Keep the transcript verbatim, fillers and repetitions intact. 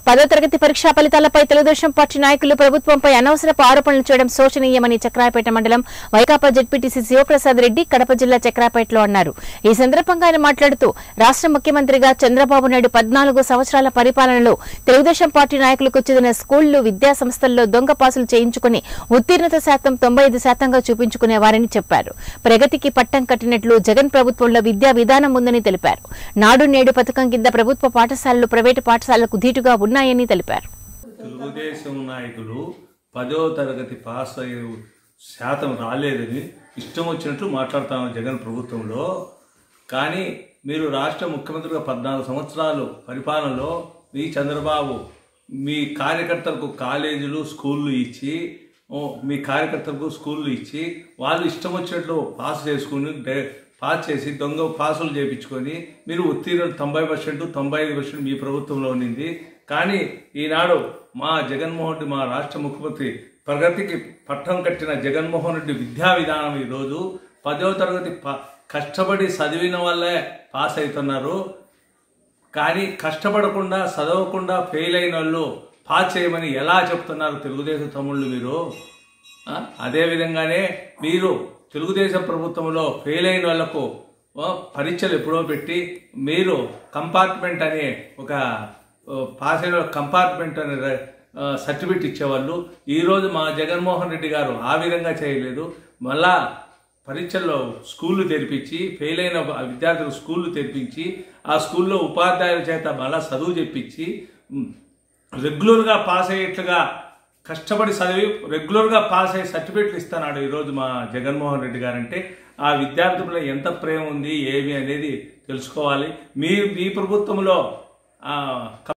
పదో తరగతి పరీక్షా ఫలితాలపై తెలుగుదేశం పార్టీ నాయకులు ప్రభుత్వంపై అనవసరపు ఆరోపణలు చేయడం శోచనీయమని చక్రాయపేట మండలం వైకాపా జెడ్పీటీసీ శివప్రసాద్ రెడ్డి కడప జిల్లా చక్రాయపేటలో అన్నారు. ఈ సందర్భంగా ఆయన మాట్లాడుతూ రాష్ట్ర ముఖ్యమంత్రిగా చంద్రబాబు నాయుడు పద్నాలుగు సంవత్సరాల పరిపాలనలో తెలుగుదేశం పార్టీ నాయకులకు చెందిన స్కూళ్లు, విద్యా సంస్థల్లో దొంగ పాసులు చేయించుకుని ఉత్తీర్ణత శాతం తొంభై ఐదు శాతంగా చూపించుకునేవారని చెప్పారు. ప్రగతికి పట్టం కట్టినట్లు జగన్ ప్రభుత్వంలో విద్యా విధానం ఉందని తెలిపారు. నాడు నేడు పథకం కింద ప్రభుత్వ పాఠశాలలు ప్రైవేటు పాఠశాలలకు ధీటుగా ఉన్నాయని తెలిపారు. తెలుగుదేశం నాయకులు పదో తరగతి పాస్ అయ్యే శాతం రాలేదని ఇష్టం వచ్చినట్లు మాట్లాడుతాము జగన్ ప్రభుత్వంలో. కానీ మీరు రాష్ట్ర ముఖ్యమంత్రిగా పద్నాలుగు సంవత్సరాలు పరిపాలనలో మీ చంద్రబాబు మీ కార్యకర్తలకు కాలేజీలు, స్కూళ్ళు ఇచ్చి మీ కార్యకర్తలకు స్కూళ్ళు ఇచ్చి వాళ్ళు ఇష్టం వచ్చినట్లు పాస్ చేసుకుని పాస్ చేసి దొంగ పాసులు చేయించుకొని మీరు ఉత్తీర్ణులు తొంభై పర్సెంట్ తొంభై ఐదు పర్సెంట్ మీ ప్రభుత్వంలో ఉన్నింది. కానీ ఈనాడు మా జగన్మోహన్ రెడ్డి, మా రాష్ట్ర ముఖ్యమంత్రి ప్రగతికి పట్టం కట్టిన జగన్మోహన్ రెడ్డి విద్యా విధానం ఈరోజు పదో తరగతి కష్టపడి చదివిన వాళ్ళే పాస్ అవుతున్నారు. కానీ కష్టపడకుండా చదవకుండా ఫెయిల్ అయిన వాళ్ళు పాస్ చేయమని ఎలా చెప్తున్నారు తెలుగుదేశం తమ్ముళ్ళు మీరు? అదేవిధంగానే మీరు తెలుగుదేశం ప్రభుత్వంలో ఫెయిల్ అయిన వాళ్లకు పరీక్షలు ఎప్పుడో పెట్టి మీరు కంపార్ట్మెంట్ అనే ఒక పాస్ అయిన కంపార్ట్మెంట్ అనే సర్టిఫికెట్ ఇచ్చేవాళ్ళు. ఈరోజు మా జగన్మోహన్ రెడ్డి గారు ఆ విధంగా చేయలేదు. మళ్ళా పరీక్షల్లో స్కూళ్ళు తెరిపించి ఫెయిల్ అయిన విద్యార్థులకు స్కూళ్ళు తెరిపించి ఆ స్కూల్లో ఉపాధ్యాయుల చేత మళ్ళా చదువు చెప్పించి రెగ్యులర్గా పాస్ అయ్యేట్లుగా కష్టపడి చదివి రెగ్యులర్గా పాస్ అయ్యే సర్టిఫికెట్లు ఇస్తున్నాడు ఈరోజు మా జగన్మోహన్ రెడ్డి గారు. అంటే ఆ విద్యార్థుల్లో ఎంత ప్రేమ ఉంది ఏమి అనేది తెలుసుకోవాలి. మీ మీ ప్రభుత్వంలో